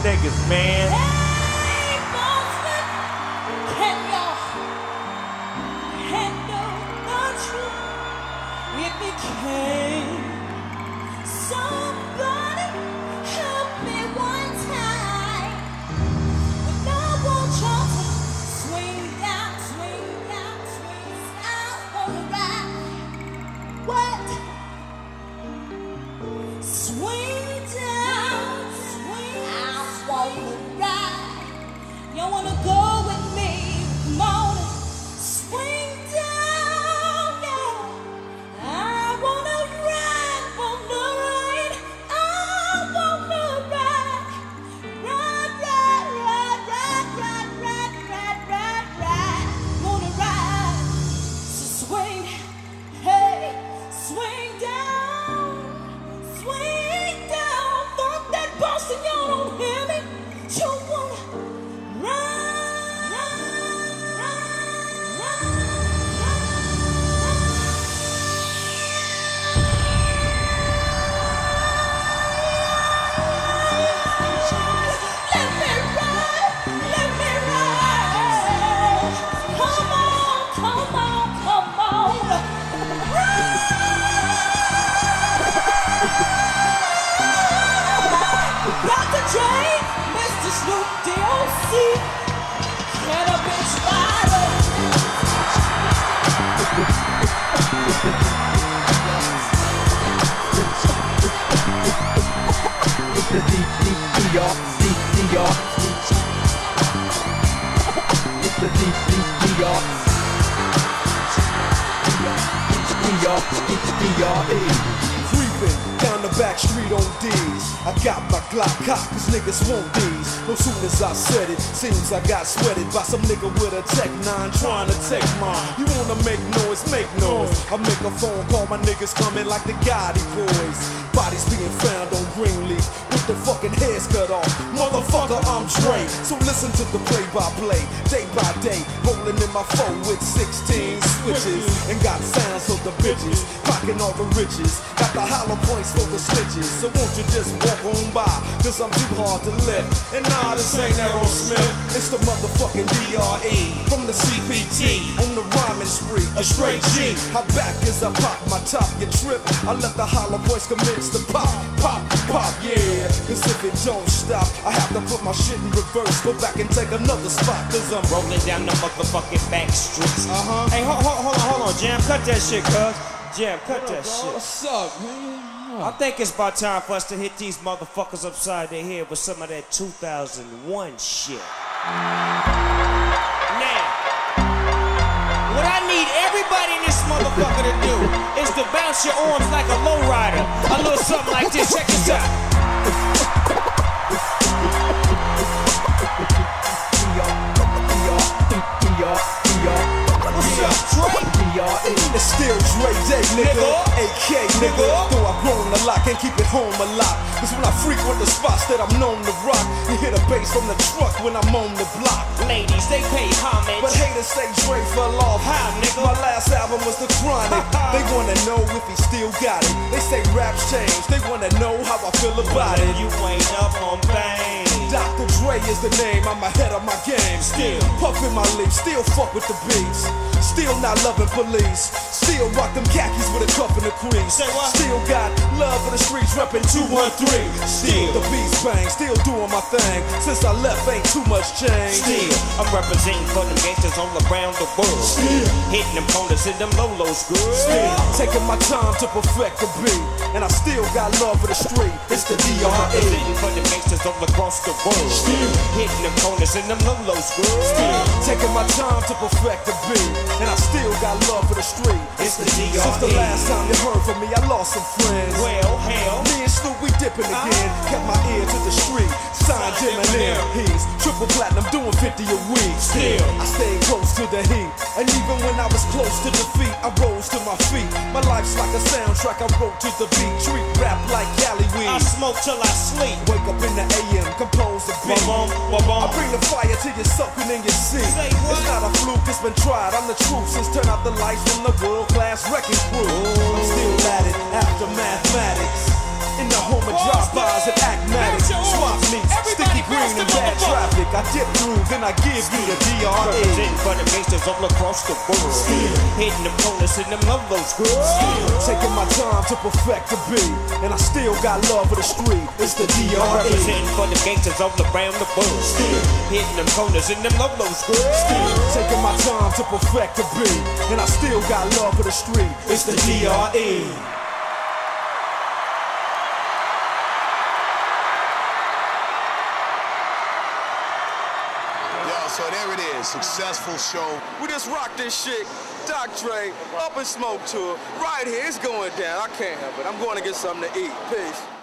niggas, man. Hey, Boston, can y'all handle the truth? If it can, somebody help me one time. But I want y'all to swing down, swing down, swing out on the ride. What? Swing down, swing out on the ride. Y'all wanna go with me? Come on, swing down, yeah. I wanna ride on the ride. I wanna ride, ride, ride, ride, ride, ride, ride, ride, ride, ride. Wanna ride, so swing, hey, swing down, swing down. Fuck that Boston, y'all don't hear me. You wanna ride, ride, ride, let me ride, let me ride. Come on, come on, come on. Dr. J, Mr. Snoop D.O.C. Can a bitch ride? It's the DDR. It's the DDR. Creeping down the back street on D's. I got my Glock cocked, cause niggas want these. No soon as I said it, seems I got sweated by some nigga with a Tech 9 trying to take mine. You wanna make noise, make noise. I make a phone call, my niggas coming like the Gotti boys. Bodies being found on Greenleaf with the fucking heads cut off. Motherfucker, I'm Dre. So listen to the play-by-play, day by day. Rolling in my phone with 16 switches. And got sounds of the bitches, pocking all the riches. Got the hollow points for the snitches. So won't you just walk on by, cause I'm too hard to lift. And nah, this ain't Aerosmith, it's the motherfucking DRE. From the CPT, on the rhyming spree, a straight G. How back as I pop my top, you trip. I let the hollow voice commence to pop, pop, pop, yeah. Cause if it don't stop, I have to put my shit in reverse. Go back and take another spot, cause I'm Rolling down the motherfucking back streets. Hey, hold on, Jam, cut that shit, cuz. Jam, cut that shit. What's up, man? I think it's about time for us to hit these motherfuckers upside their head with some of that 2001 shit. Now, what I need everybody in this motherfucker to do is to bounce your arms like a lowrider. A little something like this. Check this out. What's up, Dre? It's still Dre Day, nigga. AK, nigga. Though I've grown a lot, can't keep it home a lot. Cause when I frequent the spots that I'm known to rock, you hear the bass from the truck when I'm on the block. Ladies, they pay homage. But haters say Dre fell off. How, nigga? My last album was The Chronic. They wanna know if he still got it. They say raps change. They wanna know how I feel about it. You ain't up on things. Dr. Dre is the name, I'm ahead of my game. Still puffin' my leaf, still fuck with the beats. Still not loving police. Still rock them khakis with a cuff and a crease. Say what? Still got love for the streets, reppin' 213. Still the beats bang, still doing my thing. Since I left, ain't too much change. Still, I'm representing for them gangsters all around the world. Still hitting them corners in them lolos good. Still taking my time to perfect the beat. And I still got love for the street. It's the DRE. Representing for them gangsters all across the world. Still hitting them corners in them lolos good. Still taking my time to perfect the beat. And I still got love for the street. It's the DRE. Since the last time you heard from me, I lost some friends. Well, hell, me and Snoop, we dipping again. Kept my ear to the street. Signed Eminem. He's triple platinum, doing 50 a week. Still, I stayed close to the heat. And even when I was close to defeat, I rose to my feet. My life's like a soundtrack I wrote to the beat. Treat rap like Cali weed. I smoke till I sleep. Wake up in the AM, compose a beat. I bring the fire till you're soaking in your seat. It's not a fluke, it's been tried. I'm the truth since turn out the lights from the world-class wrecking crew. I'm still at it after mathematics. In the home of drive-bys and acmatics. Swap meets, sticky green dip through, then I give you the DRE. Representing for the gangsters all across the world. Hitting them corners and them love those girls. Taking my time to perfect the beat, and I still got love for the street. It's the DRE. Representing for the gangsters all around the world. Hitting them corners and them love those girls. Taking my time to perfect the beat, and I still got love for the street. It's the DRE. So there it is, successful show. We just rock this shit. Dr. Dre, Up in Smoke tour. Right here, it's going down. I can't help it. I'm going to get something to eat. Peace.